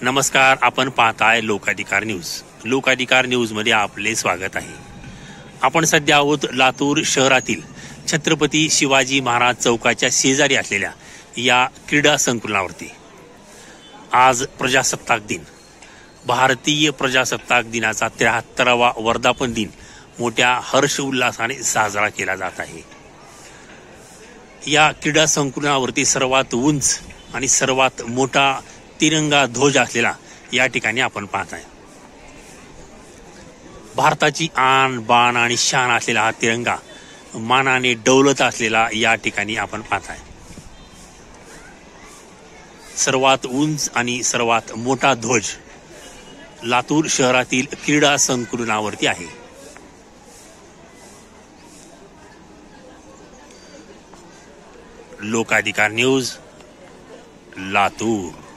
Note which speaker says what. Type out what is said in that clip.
Speaker 1: नमस्कार, आपण पाहताय लोकाधिकार न्यूज. लोकाधिकार न्यूज मध्ये आपले स्वागत आहे. आपण सध्या आहोत लातूर शहरातील छत्रपती शिवाजी महाराज चौकाच्या शेजारी असलेल्या या क्रीडा संकुलावरती आज प्रजासत्ताक दिन, भारतीय प्रजासत्ताक दिनाचा 73वा वर्धापन दिन मोठ्या हर्ष उल्हासाने साजरा केला जात आहे. या क्रीडा संकुलावरती सर्वात उंच आणि सर्वात मोठा तिरंगा ध्वज असलेला या ठिकाणी आपण पाहताय. भारताची आन बाण आणि शान असलेला हा तिरंगा मानाने डौलत असलेला या ठिकाणी आपण पाहताय. सर्वात उंच आणि सर्वात मोठा ध्वज लातूर शहरातील क्रीडा संकुलावरती आहे. लोकाधिकार न्यूज, लातूर.